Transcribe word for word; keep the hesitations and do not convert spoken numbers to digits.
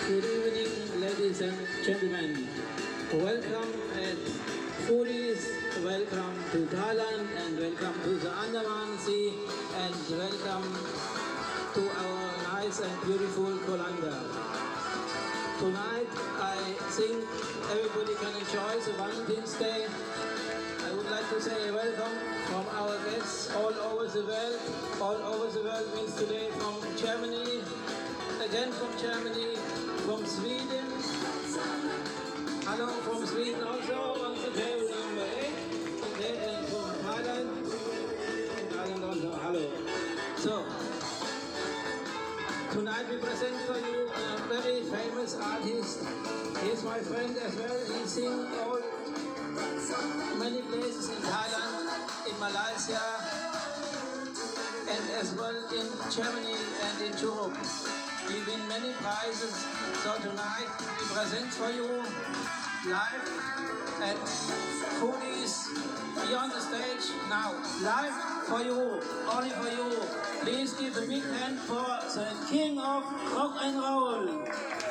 Good evening, ladies and gentlemen. Welcome at Foodies, welcome to Thailand, and welcome to the Andaman Sea, and welcome to our nice and beautiful Kolanda. Tonight, I think everybody can enjoy the Valentine's Day. I would like to say welcome from our guests all over the world. All over the world means today from Germany, again from Germany, from Sweden. Hello from Sweden also on the table number eight. Okay, and from Thailand. Thailand also, hello. So, tonight we present for you a very famous artist. He's my friend as well. He sings all many places in Thailand, in Malaysia, and as well in Germany and in Europe. We win many prizes, so tonight we present for you live at Foodies Beyond the Stage. Now, live for you, only for you. Please give a big hand for the King of Rock and Roll.